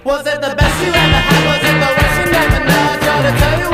Was it the best you ever had? Was it the worst? You never know. I gotta tell you